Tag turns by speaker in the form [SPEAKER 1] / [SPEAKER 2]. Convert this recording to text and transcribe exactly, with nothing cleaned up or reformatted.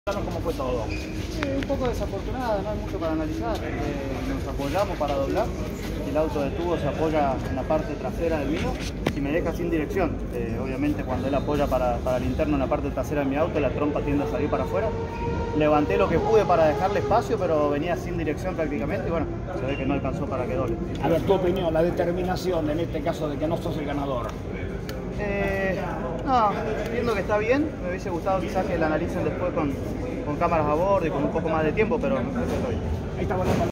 [SPEAKER 1] ¿Cómo fue todo?
[SPEAKER 2] Eh, un poco desafortunada, no hay mucho para analizar. Eh, nos apoyamos para doblar, el auto de tubo se apoya en la parte trasera del mío y me deja sin dirección. Eh, obviamente cuando él apoya para, para el interno en la parte trasera de mi auto, la trompa tiende a salir para afuera. Levanté lo que pude para dejarle espacio, pero venía sin dirección prácticamente y bueno, se ve que no alcanzó para que doble.
[SPEAKER 1] A ver, tu opinión, la determinación en este caso de que no sos el ganador.
[SPEAKER 2] Eh, no, viendo que está bien, me hubiese gustado quizás que la analicen después con, con cámaras a bordo y con un poco más de tiempo, pero me parece que está bien.
[SPEAKER 1] Ahí está volando.